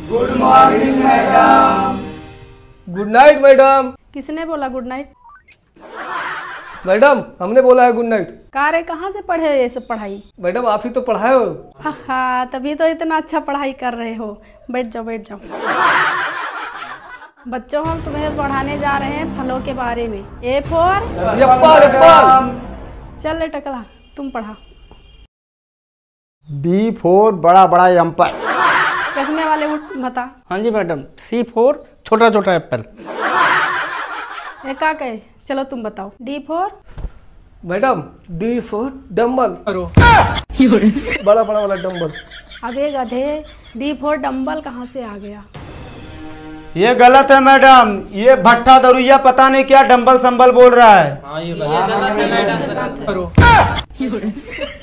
Good morning madam. Good night madam. किसने बोला good night? Madam हमने बोला है गुड नाइट। कहाँ रे, कहाँ से पढ़े ये सब पढ़ाई? मैडम आप ही तो पढ़ाए हो। हाँ, तभी तो इतना अच्छा पढ़ाई कर रहे हो। बैठ जाओ बैठ जाओ। बच्चों, हम तुम्हें पढ़ाने जा रहे हैं फलों के बारे में। A for apple. चल ले टकला, तुम पढ़ा। बी फॉर बड़ा बड़ा एप्पल। चश्मे वाले उठ बता। हाँ जी मैडम। सी फॉर छोटा छोटा एप्पल। का कहे, चलो तुम बताओ। D for madam D for dumbbell. बड़ा बड़ा वाला डम्बल। अबे गधे, डी फॉर डम्बल कहाँ से आ गया? ये गलत है मैडम, ये भट्टा दरुइया पता नहीं क्या डम्बल संबल बोल रहा है। हाँ ये गलत है मैडम।